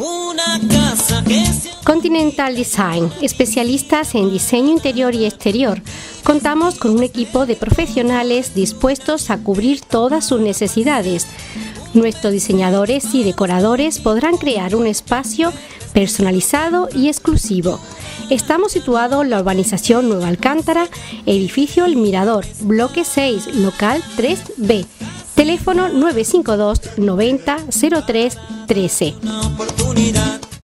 Continental Design, especialistas en diseño interior y exterior. Contamos con un equipo de profesionales dispuestos a cubrir todas sus necesidades. Nuestros diseñadores y decoradores podrán crear un espacio personalizado y exclusivo. Estamos situados en la urbanización Nueva Alcántara, edificio El Mirador, bloque 6, local 3B. Teléfono 952 90 03 13.